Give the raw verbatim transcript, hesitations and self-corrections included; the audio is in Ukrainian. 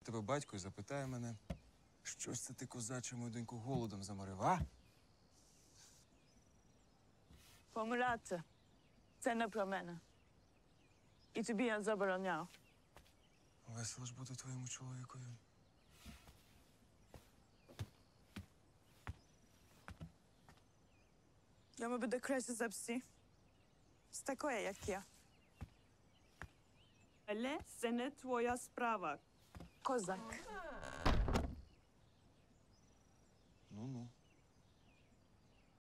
тебе батько і запитає мене, що ж це ти, козаче, мою доньку голодом заморив, а? Помирати – це не про мене. І тобі я забороняв. Весело ж бути твоєму чоловікові. Йому буде краще за всі. З такої, як я. Але це не твоя справа. Козак. Ну-ну.